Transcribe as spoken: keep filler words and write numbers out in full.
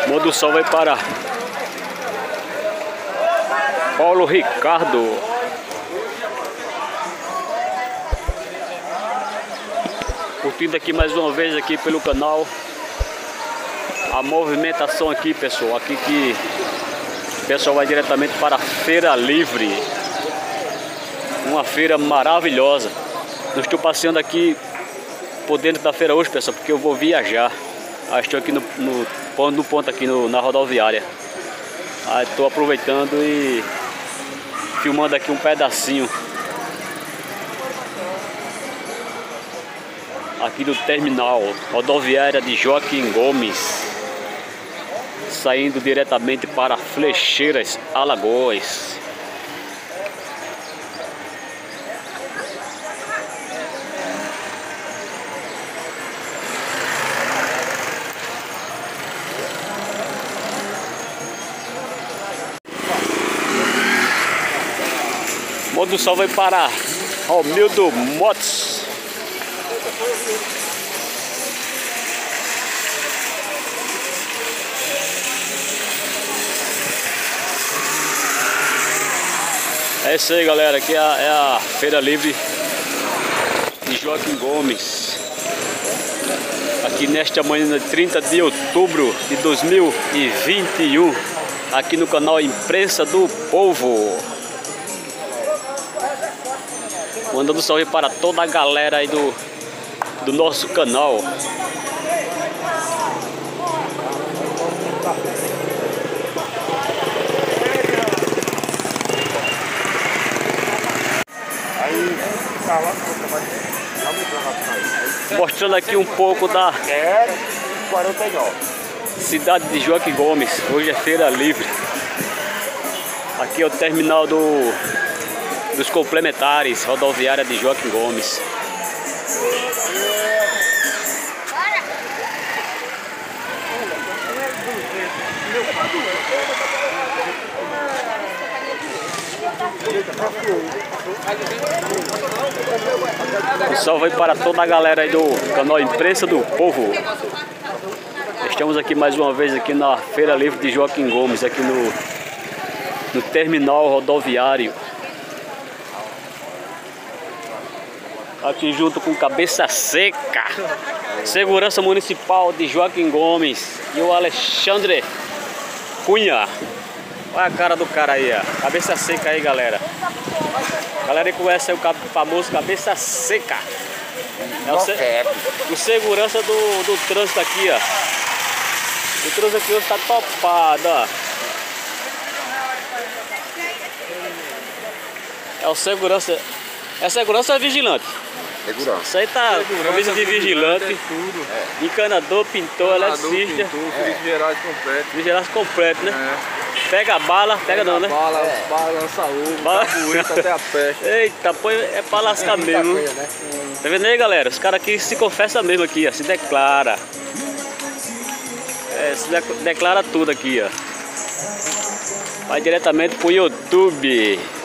Morro do Sol vai para Paulo Ricardo. Curtindo aqui mais uma vez aqui pelo canal a movimentação aqui, pessoal. Aqui que o pessoal vai diretamente para a Feira Livre. Uma feira maravilhosa. Eu estou passeando aqui por dentro da feira hoje, pessoal, porque eu vou viajar. Ah, estou aqui no, no, no ponto aqui no, na rodoviária. Ah, estou aproveitando e filmando aqui um pedacinho aqui do terminal rodoviária de Joaquim Gomes, saindo diretamente para Flecheiras, Alagoas. Morro do Sol vai para Romildo Motos. É isso aí, galera. Aqui é a, é a Feira Livre de Joaquim Gomes. Aqui nesta manhã de trinta de outubro de dois mil e vinte e um. Aqui no canal Imprensa do Povo. Mandando um salve para toda a galera aí do, do nosso canal. Mostrando aqui um pouco da cidade de Joaquim Gomes. Hoje é Feira Livre. Aqui é o terminal do, dos complementares, rodoviária de Joaquim Gomes. Um salve para toda a galera aí do canal Imprensa do Povo. Estamos aqui mais uma vez aqui na Feira Livre de Joaquim Gomes, aqui no, no terminal rodoviário. Aqui junto com Cabeça Seca, Segurança Municipal de Joaquim Gomes e o Alexandre Cunha. Olha a cara do cara aí, ó. Cabeça Seca aí, galera. A galera conhece aí o famoso Cabeça Seca. É o, se... o segurança do, do trânsito aqui, ó. O trânsito aqui hoje tá topado, ó. É o segurança. É segurança ou é vigilante? Segurança. Isso aí tá camisa de vigilante, tudo. É. Encanador, pintor, eletricista. Pintor, é. Vigilantes completo. Vigilantes completo, né? É. Pega a bala, pega, pega não, né? Bala, é. bala, lança ovo, bala... até a peste. Eita, pô, é pra lascar mesmo. Coisa, né? Tá vendo aí, galera? Os caras aqui se confessam mesmo aqui, ó. Se declara. É, se declara tudo aqui, ó. Vai diretamente pro YouTube.